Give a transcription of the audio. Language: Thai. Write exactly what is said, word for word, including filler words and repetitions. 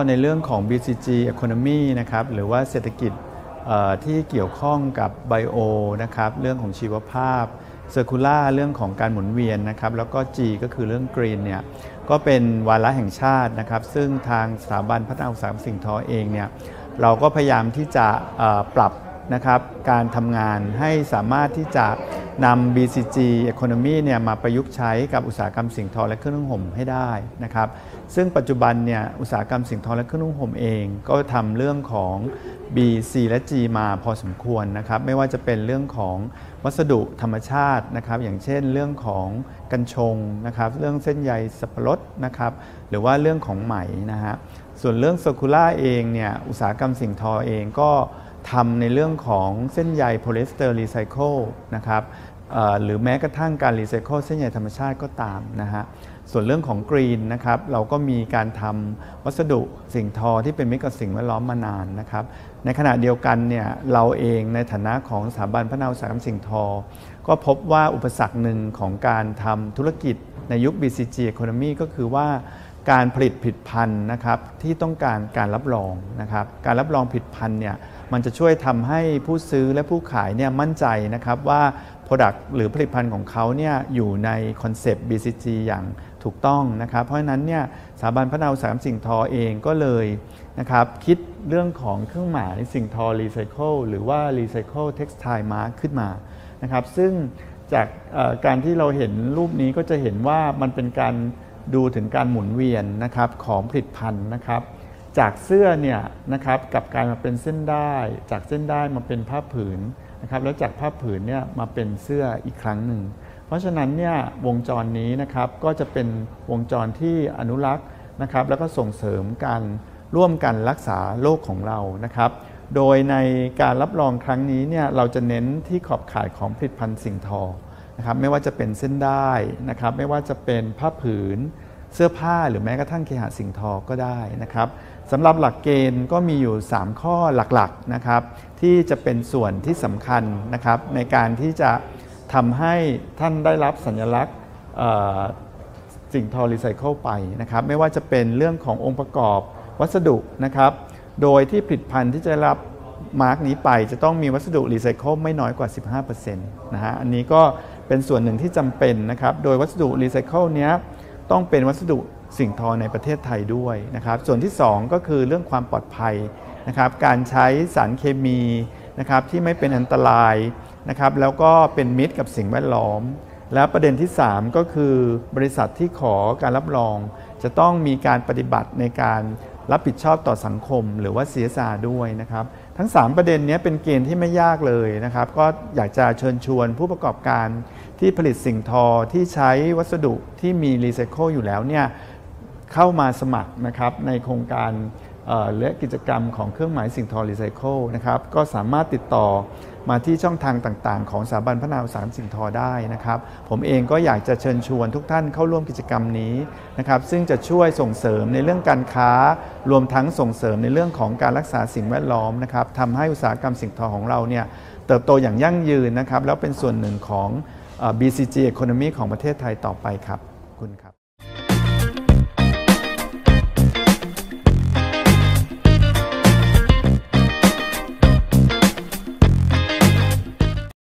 ในเรื่องของ บี ซี จี Economy นะครับหรือว่าเศรษฐกิจที่เกี่ยวข้องกับไบโอนะครับเรื่องของชีวภาพ Circular เรื่องของการหมุนเวียนนะครับแล้วก็ G ก็คือเรื่อง Green เนี่ยก็เป็นวาระแห่งชาตินะครับซึ่งทางสถาบันพัฒนาอุตสาหกรรมสิ่งทอเองเนี่ยเราก็พยายามที่จะปรับนะครับการทำงานให้สามารถที่จะนำ บี ซี จี Economy เนี่ยมาประยุกต์ใช้กับอุตสาหกรรมสิ่งทอและเครื่องนุ่งห่มให้ได้นะครับซึ่งปัจจุบันเนี่ยอุตสาหกรรมสิ่งทอและเครื่องนุ่งห่มเองก็ทำเรื่องของ B C และ G มาพอสมควรนะครับไม่ว่าจะเป็นเรื่องของวัสดุธรรมชาตินะครับอย่างเช่นเรื่องของกัญชงนะครับเรื่องเส้นใยสับปะรดนะครับหรือว่าเรื่องของไหมนะฮะส่วนเรื่อง Circular เองเนี่ยอุตสาหกรรมสิ่งทอเองก็ทำในเรื่องของเส้นใยโพลีเอสเตอร์รีไซเคิลนะครับหรือแม้กระทั่งการรีไซเคิลเส้นใยธรรมชาติก็ตามนะฮะส่วนเรื่องของกรีนนะครับเราก็มีการทำวัสดุสิ่งทอที่เป็นมิตรกับสิ่งแวดล้อมมานานนะครับในขณะเดียวกันเนี่ยเราเองในฐานะของสถาบันพัฒนาอุตสาหกรรมสิ่งทอก็พบว่าอุปสรรคหนึ่งของการทำธุรกิจในยุค บี ซี จี Economy ก็คือว่าการผลิตผลิตภัณฑ์นะครับที่ต้องการการรับรองนะครับการรับรองผลิตภัณฑ์เนี่ยมันจะช่วยทำให้ผู้ซื้อและผู้ขายเนี่ยมั่นใจนะครับว่า Product หรือผลิตภัณฑ์ของเขาเนี่ยอยู่ในคอนเซปต์ บี ซี จี อย่างถูกต้องนะครับเพราะฉะนั้นเนี่ยสถาบันพัฒนาอุตสาหกรรมสิ่งทอเองก็เลยนะครับคิดเรื่องของเครื่องหมายสิ่งทอรีไซเคิลหรือว่ารีไซเคิลเท็กซ์ไทล์มาร์คขึ้นมานะครับซึ่งจากการที่เราเห็นรูปนี้ก็จะเห็นว่ามันเป็นการดูถึงการหมุนเวียนนะครับของผลิตภัณฑ์นะครับจากเสื้อเนี่ยนะครับกับการมาเป็นเส้นได้จากเส้นได้มาเป็นผ้าผืนนะครับแล้วจากผ้าผืนเนี่ยมาเป็นเสื้ออีกครั้งหนึ่งเพราะฉะนั้นเนี่ยวงจรนี้นะครับก็จะเป็นวงจรที่อนุรักษ์นะครับแล้วก็ส่งเสริมการร่วมกันรักษาโลกของเรานะครับโดยในการรับรองครั้งนี้เนี่ยเราจะเน้นที่ขอบข่ายของผลิตภัณฑ์สิ่งทอนะครับไม่ว่าจะเป็นเส้นได้นะครับไม่ว่าจะเป็นผ้าผืนเสื้อผ้าหรือแม้กระทั่งเคหะสิ่งทอก็ได้นะครับสำหรับหลักเกณฑ์ก็มีอยู่สามข้อหลักๆนะครับที่จะเป็นส่วนที่สำคัญนะครับในการที่จะทำให้ท่านได้รับสัญลักษณ์สิ่งทอรีไซเคิลไปนะครับไม่ว่าจะเป็นเรื่องขององค์ประกอบวัสดุนะครับโดยที่ผลิตภัณฑ์ที่จะรับมาร์กนี้ไปจะต้องมีวัสดุรีไซเคิลไม่น้อยกว่า สิบห้าเปอร์เซ็นต์ นะฮะอันนี้ก็เป็นส่วนหนึ่งที่จำเป็นนะครับโดยวัสดุรีไซเคิลนี้ต้องเป็นวัสดุสิ่งทอในประเทศไทยด้วยนะครับส่วนที่สองก็คือเรื่องความปลอดภัยนะครับการใช้สารเคมีนะครับที่ไม่เป็นอันตรายนะครับแล้วก็เป็นมิตรกับสิ่งแวดล้อมและประเด็นที่สามก็คือบริษัทที่ขอการรับรองจะต้องมีการปฏิบัติในการรับผิดชอบต่อสังคมหรือว่า ซี เอส อาร์ ด้วยนะครับทั้งสามประเด็นนี้เป็นเกณฑ์ที่ไม่ยากเลยนะครับก็อยากจะเชิญชวนผู้ประกอบการที่ผลิตสิ่งทอที่ใช้วัสดุที่มีรีไซเคิลอยู่แล้วเนี่ยเข้ามาสมัครนะครับในโครงการและกิจกรรมของเครื่องหมายสิ่งทอรีไซเคิลนะครับก็สามารถติดต่อมาที่ช่องทางต่างๆของสถาบันพัฒนาอุตสาหกรรมสิ่งทอได้นะครับผมเองก็อยากจะเชิญชวนทุกท่านเข้าร่วมกิจกรรมนี้นะครับซึ่งจะช่วยส่งเสริมในเรื่องการค้ารวมทั้งส่งเสริมในเรื่องของการรักษาสิ่งแวดล้อมนะครับทำให้อุตสาหกรรมสิ่งทอของเราเนี่ยเติบโตอย่างยั่งยืนนะครับแล้วเป็นส่วนหนึ่งของ บี ซี จี Economy ของประเทศไทยต่อไปครับขอบคุณครับ